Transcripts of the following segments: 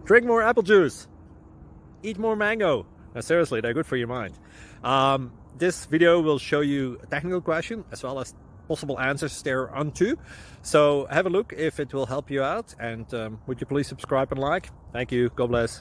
Drink more apple juice. Eat more mango. Now, seriously, they're good for your mind. This video will show you a technical question as well as possible answers thereunto. So have a look if it will help you out, and would you please subscribe and like? Thank you. God bless.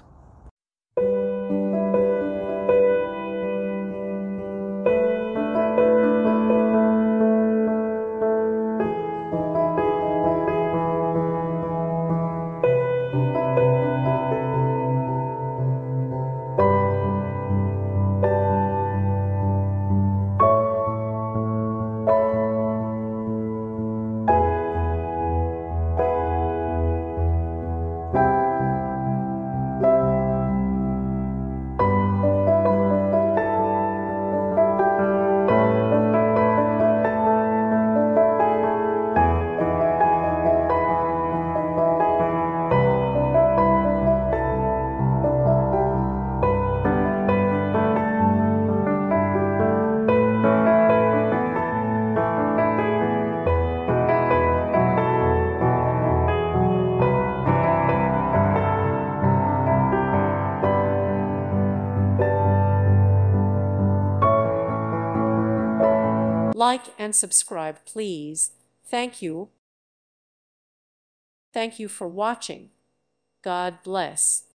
Like and subscribe, please. Thank you. Thank you for watching. God bless.